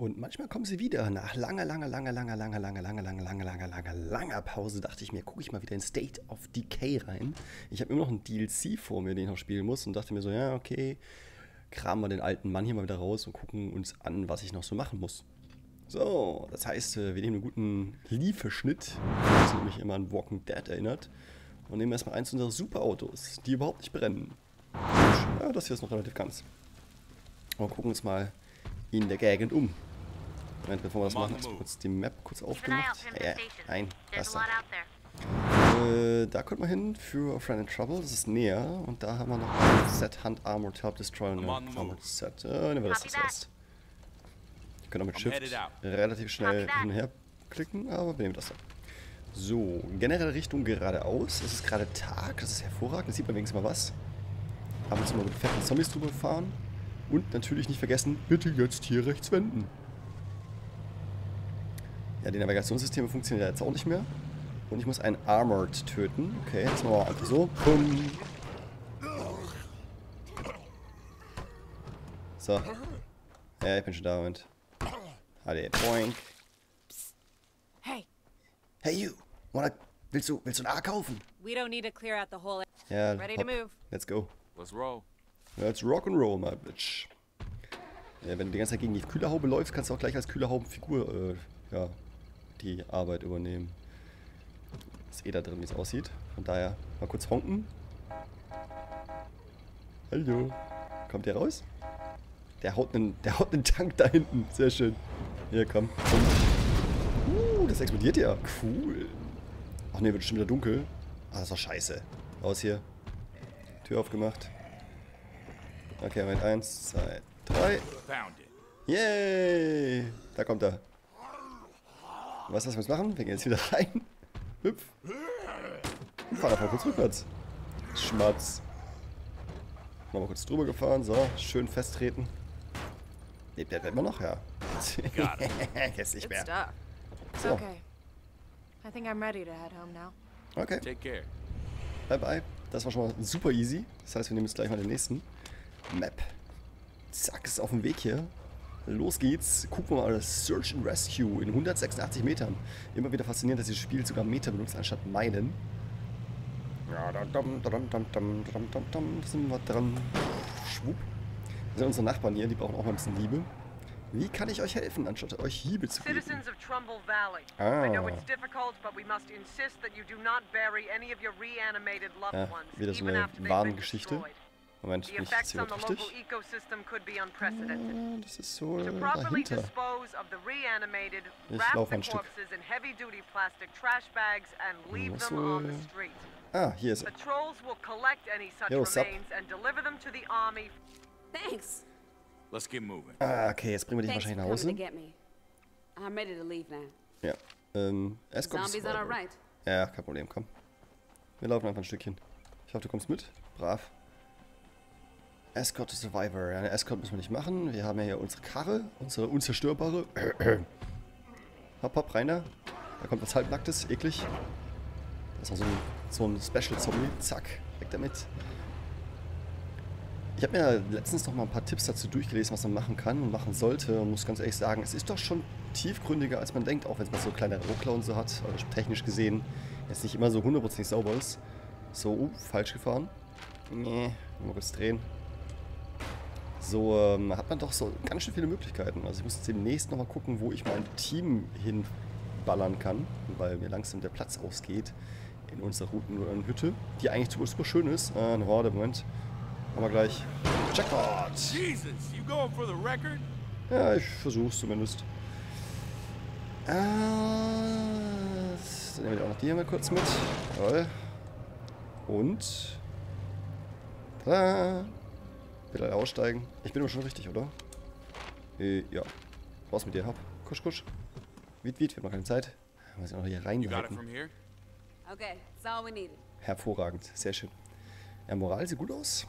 Und manchmal kommen sie wieder. Nach langer Pause dachte ich mir, gucke ich mal wieder in State of Decay rein. Ich habe immer noch einen DLC vor mir, den ich noch spielen muss und dachte mir so, ja, okay, kramen wir den alten Mann hier mal wieder raus und gucken uns an, was ich noch so machen muss. So, das heißt, wir nehmen einen guten Lieferschnitt, das mich immer an Walking Dead erinnert, und nehmen erstmal eins unserer Superautos, die überhaupt nicht brennen. Ja, das hier ist noch relativ ganz. Und gucken uns mal in der Gegend um. Moment, bevor wir das machen, erstmal kurz die Map kurz aufgemacht. Nein, das da. Da kommt man hin für Friend in Trouble, das ist näher. Und da haben wir noch ein Set Hunt Armored Help Destroyer und ein Armored Set. Nehmen wir das zuerst. Wir können auch mit Shift relativ schnell hin und her klicken, aber wir nehmen das da. So, generell Richtung geradeaus. Es ist gerade Tag, das ist hervorragend, da sieht man wenigstens mal was. Haben uns mal mit fetten Zombies drüber gefahren. Und natürlich nicht vergessen, bitte jetzt hier rechts wenden. Ja, die Navigationssysteme funktionieren ja jetzt auch nicht mehr. Und ich muss einen Armored töten. Okay, jetzt machen wir einfach so. Pum. So. Ja, ich bin schon da, Moment. Hadi, boink. Hey. Hey you, willst du ein A kaufen? We don't need to clear out the whole. Ja, Ready to move. Let's go. Let's roll. Let's rock and roll, my bitch. Ja, wenn du die ganze Zeit gegen die Kühlerhaube läufst, kannst du auch gleich als Kühlerhaubenfigur, ja, die Arbeit übernehmen. Ist da drin, wie es aussieht. Von daher mal kurz honken. Hallo. Kommt der raus? Der haut einen Tank da hinten. Sehr schön. Hier, komm. Das explodiert ja. Cool. Ach ne, wird schon wieder dunkel. Ah, das ist doch scheiße. Raus hier. Tür aufgemacht. Okay, Moment. 1, 2, 3. Yay! Da kommt er. Was wir jetzt machen? Wir gehen jetzt wieder rein. Hüpf. Und fahren einfach kurz rückwärts. Schmatz. Mal kurz drüber gefahren. So, schön festtreten. Lebt der immer noch? Ja. Jetzt nicht mehr. It's okay. I think I'm ready to head home now. Okay. Take care. Bye bye. Das war schon mal super easy. Das heißt, wir nehmen jetzt gleich mal den nächsten. Map. Zack, ist auf dem Weg hier. Los geht's. Gucken wir mal das Search and Rescue in 186 Metern. Immer wieder faszinierend, dass dieses Spiel sogar Meter benutzt anstatt Meilen. Ja, da sind wir dran. Schwupp. Das sind unsere Nachbarn hier, die brauchen auch mal ein bisschen Liebe. Wie kann ich euch helfen, anstatt euch Hiebe zu geben? Citizens of Trumbull Valley. I know it's difficult, but we must insist that you do not bury any of your reanimated loved ones, wieder so even eine after they've been Warngeschichte. destroyed. Moment, The bin ich jetzt effects hier on the richtig? local ecosystem could be unprecedented. Das ist so To properly dahinter. dispose of the reanimated, Ich wrap laufe the ein Stück. corpses in heavy-duty plastic trash bags and leave Was them on the wohl? street. Ah, hier ist er. Patrols will collect any such Yo, sup? remains and deliver them to the army. Thanks. Let's get moving. Ah, okay, jetzt bringen wir dich Thanks for wahrscheinlich nach coming to Hause. get me. I'm ready to leave now. Ja. Escort Zombies on our Survivor. right. Ja, kein Problem, komm. Wir laufen einfach ein Stückchen. Ich hoffe, du kommst mit. Brav. Escort to Survivor. Ja, eine Escort müssen wir nicht machen. Wir haben ja hier unsere Karre, unsere unzerstörbare. Hopp, hopp, rein da. Da kommt was Halbnacktes, eklig. Das ist auch so ein Special-Zombie. Zack, weg damit. Ich habe mir letztens noch mal ein paar Tipps dazu durchgelesen, was man machen kann und machen sollte. Und muss ganz ehrlich sagen, es ist doch schon tiefgründiger, als man denkt. Auch wenn es mal so kleine Ruckler und so hat. Also technisch gesehen jetzt nicht immer so 100% sauber ist. So, falsch gefahren. Nee, mal kurz drehen. So hat man doch so ganz schön viele Möglichkeiten. Also ich muss jetzt demnächst nochmal gucken, wo ich mein Team hinballern kann, weil mir langsam der Platz ausgeht in unserer Routenhütte, die eigentlich super schön ist. Warte, Moment. Haben wir gleich. Jackpot! Jesus, you going for the record? Ja, ich versuch's zumindest. Dann nehmen wir auch noch die hier mal kurz mit. Jawohl. Und. Tada! Bitte alle aussteigen. Ich bin aber schon richtig, oder? Ja. Raus mit dir, hopp. Kusch, kusch. Wied, wir haben noch keine Zeit. Muss ich noch hier You got it reinhalten. from here? Okay, that's all we needed. Hervorragend. Sehr schön. Ja, Moral sieht gut aus.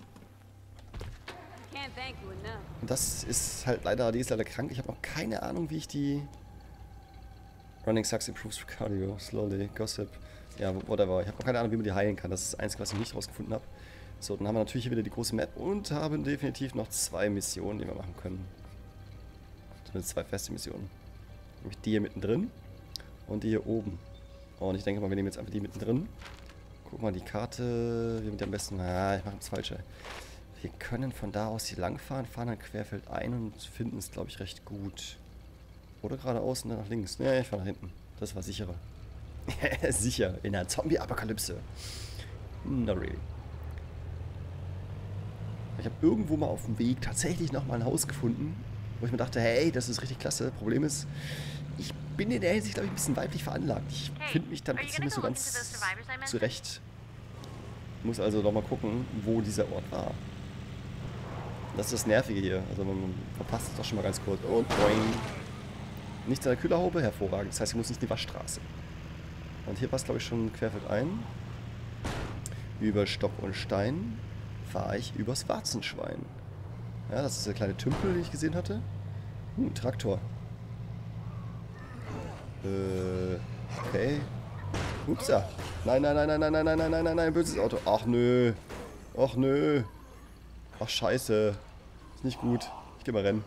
Can't thank you enough. Und das ist halt leider, die ist leider krank. Ich habe noch keine Ahnung, wie ich die... Running sucks improves cardio. Slowly. Gossip. Ja, whatever. Ich habe noch keine Ahnung, wie man die heilen kann. Das ist das Einzige, was ich nicht rausgefunden habe. So, dann haben wir natürlich hier wieder die große Map und haben definitiv noch 2 Missionen, die wir machen können. Zumindest 2 feste Missionen. Nämlich die hier mittendrin und die hier oben. Und ich denke mal, wir nehmen jetzt einfach die mittendrin. Guck mal, die Karte, wie mit der am besten... Ah, ich mache das Falsche. Wir können von da aus hier lang fahren, fahren dann querfeld ein und finden es, glaube ich, recht gut. Oder geradeaus und dann nach links. Ne, ich fahre nach hinten. Das war sicherer. Sicher, in der Zombie-Apokalypse. Not really. Ich habe irgendwo mal auf dem Weg tatsächlich nochmal ein Haus gefunden, wo ich mir dachte, hey, das ist richtig klasse. Problem ist, ich bin in der Hinsicht, glaube ich, ein bisschen weiblich veranlagt. Ich finde mich dann nicht so ganz zurecht. Muss also noch mal gucken, wo dieser Ort war. Das ist das Nervige hier. Also man verpasst es doch schon mal ganz kurz. Und boing. Nichts an der Kühlerhaube, hervorragend. Das heißt, ich muss nicht in die Waschstraße. Und hier passt, glaube ich, schon querfeld ein. Über Stock und Stein fahre ich übers Warzenschwein. Ja, das ist der kleine Tümpel, den ich gesehen hatte. Ein Traktor. Okay. Upsa. Nein, nein, nein, nein, nein, nein, nein, nein, nein, nein, böses Auto. Ach nö. Ach nö. Ach scheiße. Ist nicht gut. Ich geh mal rennen.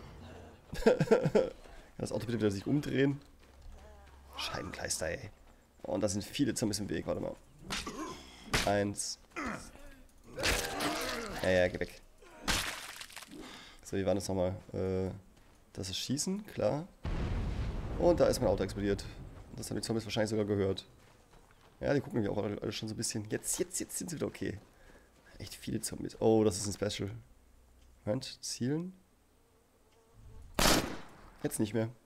Das Auto bitte wieder sich umdrehen. Scheibenkleister, ey. Und da sind viele Zombies im Weg. Warte mal. 1. Ja, geh weg. So, wie war das nochmal? Das ist Schießen, klar. Und da ist mein Auto explodiert. Das haben die Zombies wahrscheinlich sogar gehört. Ja, die gucken mich auch alle schon so ein bisschen. Jetzt sind sie wieder okay. Echt viele Zombies. Oh, das ist ein Special. Moment, zielen. Jetzt nicht mehr.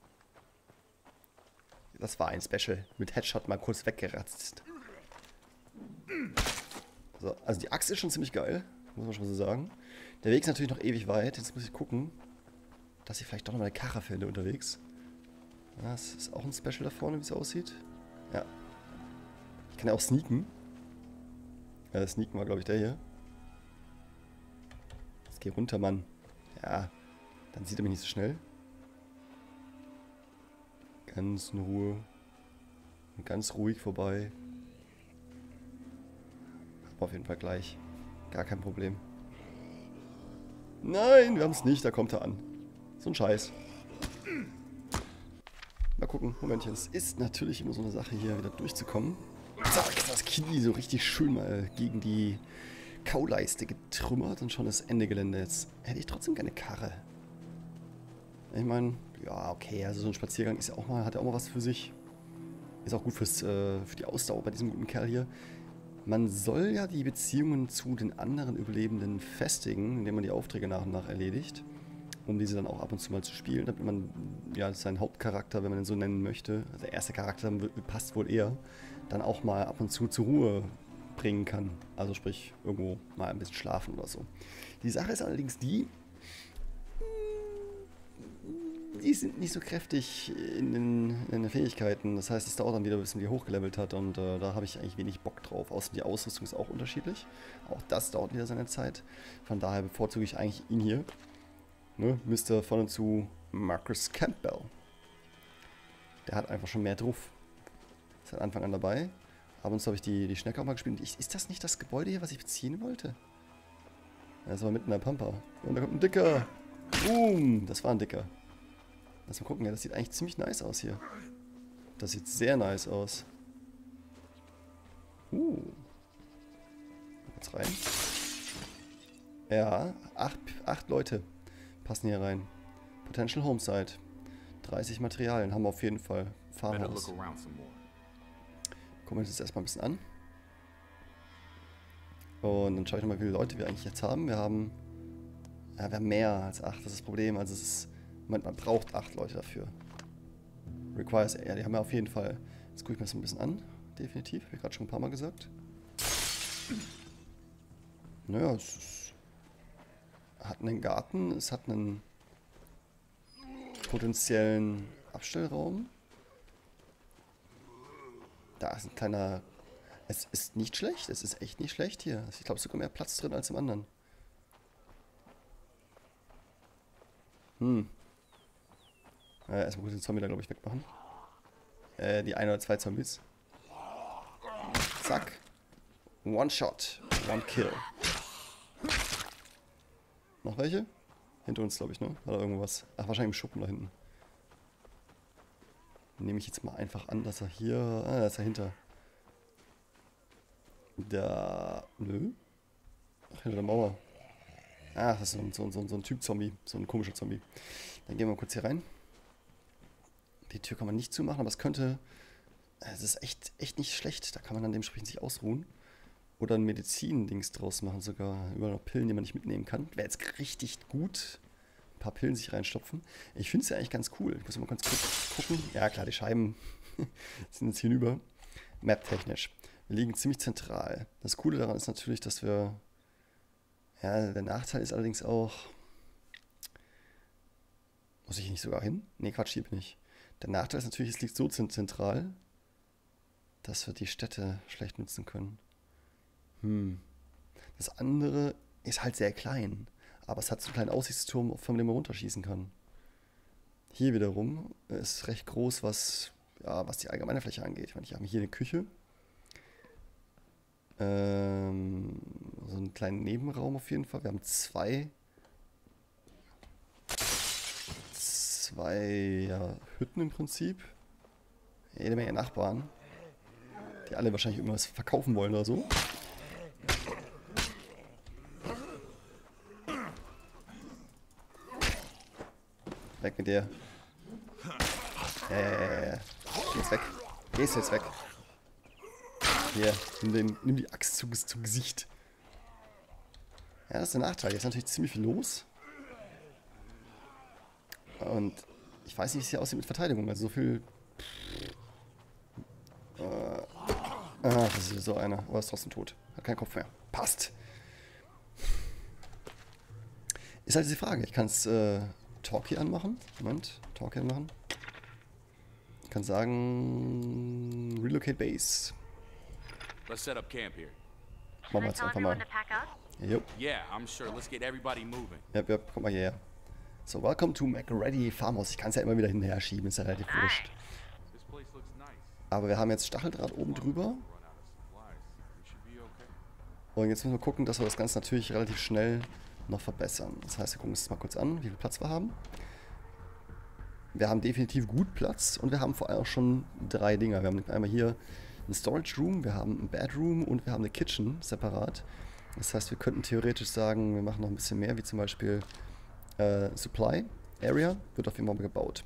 Das war ein Special. Mit Headshot mal kurz weggeratzt. So, also die Axt ist schon ziemlich geil. Muss man schon so sagen. Der Weg ist natürlich noch ewig weit. Jetzt muss ich gucken, dass ich vielleicht doch noch mal eine Karre finde unterwegs. Ja, das ist auch ein Special da vorne, wie es aussieht. Ja. Ich kann ja auch sneaken. Ja, das Sneaken war, glaube ich, der hier. Jetzt geh runter, Mann. Ja, dann sieht er mich nicht so schnell. Ganz in Ruhe. Und ganz ruhig vorbei. Aber auf jeden Fall gleich. Gar kein Problem. Nein, wir haben es nicht. Da kommt er an. So ein Scheiß. Mal gucken. Momentchen. Es ist natürlich immer so eine Sache, hier wieder durchzukommen. Zack, das Knie so richtig schön mal gegen die Kauleiste getrümmert und schon das Ende Gelände. Jetzt hätte ich trotzdem keine Karre. Ich meine, ja, okay, also so ein Spaziergang ist ja auch mal, hat ja auch mal was für sich. Ist auch gut für die Ausdauer bei diesem guten Kerl hier. Man soll ja die Beziehungen zu den anderen Überlebenden festigen, indem man die Aufträge nach und nach erledigt, um diese dann auch ab und zu mal zu spielen, damit man ja seinen Hauptcharakter, wenn man den so nennen möchte, also der erste Charakter passt wohl eher, dann auch mal ab und zu zur Ruhe bringen kann. Also sprich, irgendwo mal ein bisschen schlafen oder so. Die Sache ist allerdings die sind nicht so kräftig in den Fähigkeiten. Das heißt, es dauert dann wieder, bis man die hochgelevelt hat. Und da habe ich eigentlich wenig Bock drauf. Außerdem die Ausrüstung ist auch unterschiedlich. Auch das dauert wieder seine Zeit. Von daher bevorzuge ich eigentlich ihn hier. Ne? Mr. von und zu Marcus Campbell. Der hat einfach schon mehr drauf. Ist von Anfang an dabei. Ab und zu habe ich die Schnecke auch mal gespielt. Ist das nicht das Gebäude hier, was ich beziehen wollte? Ja, das war mitten in der Pampa. Und da kommt ein Dicker. Boom! Das war ein Dicker. Lass mal gucken, ja, das sieht eigentlich ziemlich nice aus hier. Das sieht sehr nice aus. Jetzt rein. Ja, 8 Leute passen hier rein. Potential Homesite. 30 Materialien haben wir auf jeden Fall. Farmhaus. Gucken wir uns das erstmal ein bisschen an. Und dann schaue ich nochmal, wie viele Leute wir eigentlich jetzt haben. Wir haben mehr als 8, das ist das Problem. Also es ist, man braucht 8 Leute dafür. Requires, ja, die haben wir auf jeden Fall. Jetzt gucke ich mir das ein bisschen an. Definitiv, habe ich gerade schon ein paar Mal gesagt. Naja, es hat einen Garten, es hat einen potenziellen Abstellraum. Da ist ein kleiner... Es ist nicht schlecht, es ist echt nicht schlecht hier. Ich glaube, sogar mehr Platz drin als im anderen. Erstmal kurz den Zombie da, glaube ich, wegmachen. Die 1 oder 2 Zombies. Zack. One Shot. One Kill. Noch welche? Hinter uns, glaube ich, ne? Oder irgendwas. Ach, wahrscheinlich im Schuppen da hinten. Nehme ich jetzt mal einfach an, dass er hier... Ah, da ist er hinter. Da... Nö. Ach, hinter der Mauer. Ah, das ist so ein Typ Zombie. So ein komischer Zombie. Dann gehen wir mal kurz hier rein. Die Tür kann man nicht zumachen, aber es könnte... Es ist echt nicht schlecht. Da kann man dann dementsprechend sich ausruhen. Oder ein Medizin-Dings draus machen sogar. Über noch Pillen, die man nicht mitnehmen kann. Wäre jetzt richtig gut. Ein paar Pillen sich reinstopfen. Ich finde es ja eigentlich ganz cool. Ich muss mal ganz kurz gucken. Ja klar, die Scheiben sind jetzt hinüber. Map-technisch. Wir liegen ziemlich zentral. Das Coole daran ist natürlich, dass wir... Ja, der Nachteil ist allerdings auch... Muss ich nicht sogar hin? Nee, Quatsch, hier bin ich. Der Nachteil ist natürlich, es liegt so zentral, dass wir die Städte schlecht nutzen können. Das andere ist halt sehr klein, aber es hat so einen kleinen Aussichtsturm, von dem man runterschießen kann. Hier wiederum ist recht groß, was die allgemeine Fläche angeht. Ich meine, hier haben wir hier eine Küche. So einen kleinen Nebenraum auf jeden Fall. Wir haben zwei Hütten im Prinzip. Jede Menge Nachbarn, die alle wahrscheinlich irgendwas verkaufen wollen oder so. Weg mit dir. Geh jetzt weg. Gehst jetzt weg. Hier, nimm die Axt zu Gesicht. Ja, das ist der Nachteil. Hier ist natürlich ziemlich viel los. Und ich weiß nicht, wie es hier aussieht mit Verteidigung. Also so viel... das ist so einer. Aber ist trotzdem tot. Hat keinen Kopf mehr. Passt. Ist halt die Frage. Ich kann es Talkie anmachen. Moment. Talkie anmachen. Ich kann sagen... Relocate Base. Let's set up camp here. Machen wir jetzt einfach mal. Jupp. Yeah, I'm sure. Let's get everybody moving. Ja, komm mal hierher. So, welcome to McReady Farmhouse. Ich kann es ja immer wieder hinterher schieben, ist ja relativ wurscht. This place looks nice. Aber wir haben jetzt Stacheldraht oben drüber. Run out of supplies. We should be okay. Und jetzt müssen wir gucken, dass wir das Ganze natürlich relativ schnell noch verbessern. Das heißt, wir gucken uns das mal kurz an, wie viel Platz wir haben. Wir haben definitiv gut Platz und wir haben vor allem auch schon 3 Dinger. Wir haben einmal hier ein Storage Room, wir haben ein Bedroom und wir haben eine Kitchen separat. Das heißt, wir könnten theoretisch sagen, wir machen noch ein bisschen mehr, wie zum Beispiel Supply Area, wird auf jeden Fall gebaut.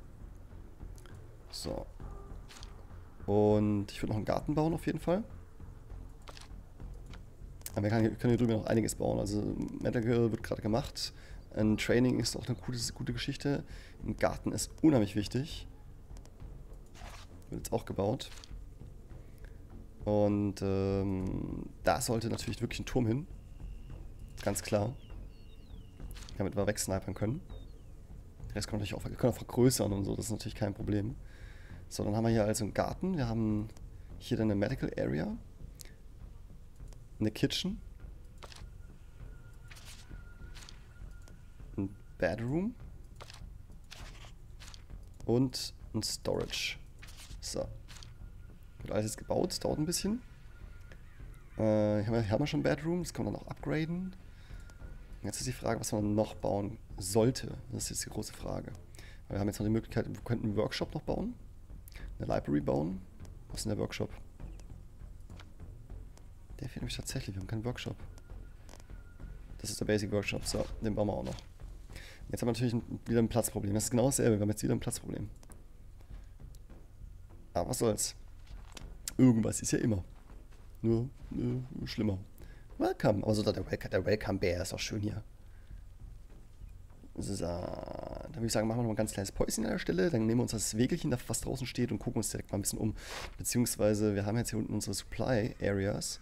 So. Und ich würde noch einen Garten bauen auf jeden Fall. Aber wir können hier drüber noch einiges bauen. Also Medical wird gerade gemacht. Ein Training ist auch eine gute Geschichte. Ein Garten ist unheimlich wichtig. Wird jetzt auch gebaut. Und da sollte natürlich wirklich ein Turm hin. Ganz klar. Damit wir wegsnipern können. Der Rest kann natürlich auch, wir können auch vergrößern und so. Das ist natürlich kein Problem. So, dann haben wir hier also einen Garten. Wir haben hier dann eine Medical Area. Eine Kitchen. Ein Bedroom. Und ein Storage. So. Wird alles jetzt gebaut. Das dauert ein bisschen. Hier haben wir schon ein Bedroom. Das kann man dann auch upgraden. Jetzt ist die Frage, was man noch bauen sollte. Das ist jetzt die große Frage. Wir haben jetzt noch die Möglichkeit, wir könnten einen Workshop noch bauen. Eine Library bauen. Was ist denn der Workshop? Der fehlt nämlich tatsächlich. Wir haben keinen Workshop. Das ist der Basic Workshop. So, den bauen wir auch noch. Jetzt haben wir natürlich wieder ein Platzproblem. Das ist genau dasselbe. Wir haben jetzt wieder ein Platzproblem. Aber was soll's. Irgendwas ist ja immer. Nur schlimmer. Welcome. Also der Welcome Bear ist auch schön hier. So, dann würde ich sagen, machen wir noch ein ganz kleines Päuschen an der Stelle. Dann nehmen wir uns das Wägelchen, was draußen steht, und gucken uns direkt mal ein bisschen um. Beziehungsweise, wir haben jetzt hier unten unsere Supply Areas.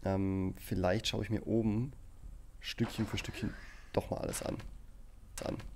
Vielleicht schaue ich mir oben Stückchen für Stückchen doch mal alles an.